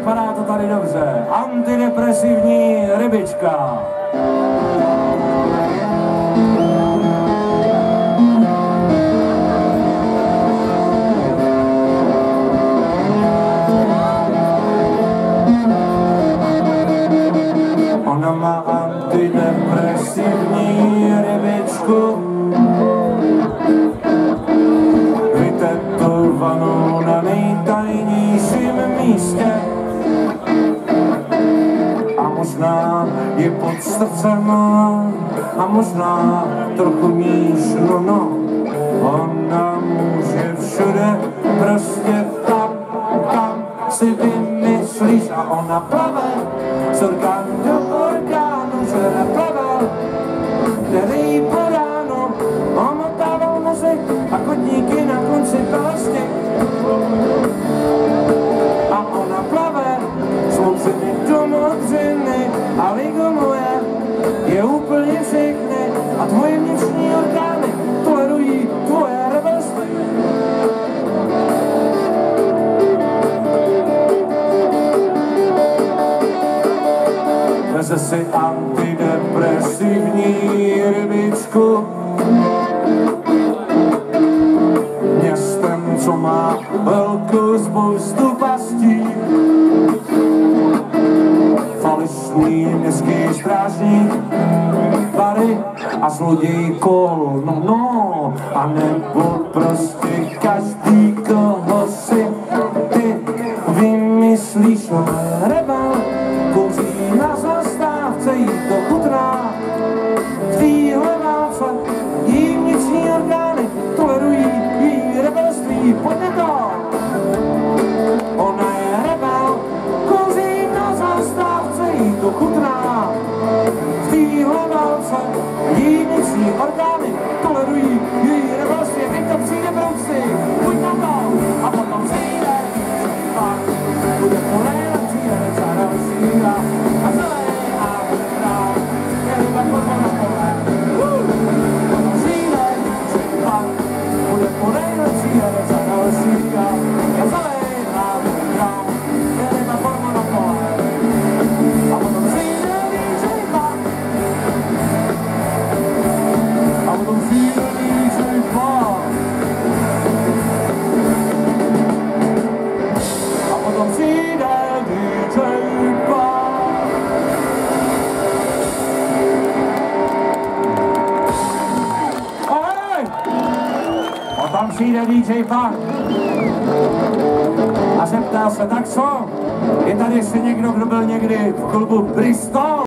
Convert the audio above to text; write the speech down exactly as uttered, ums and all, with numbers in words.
vypadá to tady dobře. Antidepresivní rybička. Ona má antidepresivní rybičku, vytetovanou na nejtajnějším místě. A možná je pod srdcem, a možná trochu níž, no no. Ona může všude, prostě tam, kam si vymyslíš. A ona plave z orgánu do orgánu, že neplave, který po ránu omotával moři a kotníky na konci prostě. A ona plave z modřiny do modřiny a ligumuje je úplně všechny a tvoje vnitřní orgány tolerují tvoje rebelství. Veze si antidepresivní rybičku městem, co má velkou spoustu pastí. Falešný městský strážník, bary a zloděj kol, no no, a nebo prostě každý, koho si ty vymyslíš. Rebel kouří na zastávce, jí to chutná, tvýhle válce, jí vnitřní orgány tolerují jí rebelství. Pojďme to! Ona je rebel, kouří na zastávce, jí to chutná, tvýhle válce, jí vnitřní orgány tolerují jí rebelství. Teď to přijde brouci, pojď na to! A potom přijde, pak bude to nejlepší herec a další a a celé a dál, je ryba kormo na pole. Potom přijde, pak bude to nejlepší herec a další a a celé a dál, je ryba kormo na pole. A potom přijde dý džej Pak. A potom přijde dý džej Pak. A potom přijde dý džej Pak. Ahoj! Potom přijde dý džej Pak. A zeptal se, tak co? Je tady ještě někdo, kdo byl někdy v klubu Bristol?